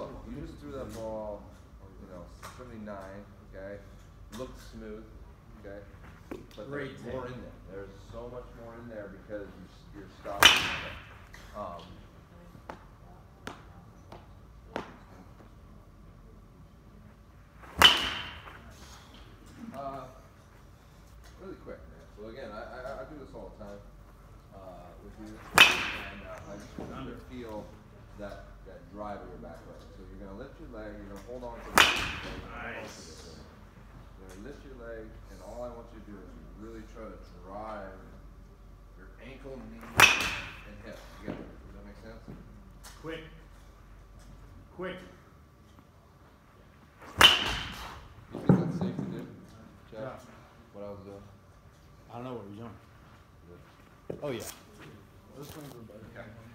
look, you just threw that ball, 79, okay? Looked smooth, okay? But there's more in there. There's so much more in there because you're stopping. Really quick, man. So again, I do this all the time with you, and I just want you to feel that drive of your back leg. So you're gonna lift your leg. You're gonna hold on to the nice. You're gonna lift your leg, and all I want you to do is really try to drive your ankle, knee, and hip together. Does that make sense? Quick. Quick. You think that's safe to do? Chas? Yeah. What I was doing? I don't know what you're doing. Good. Oh yeah. Those swings were better. Okay.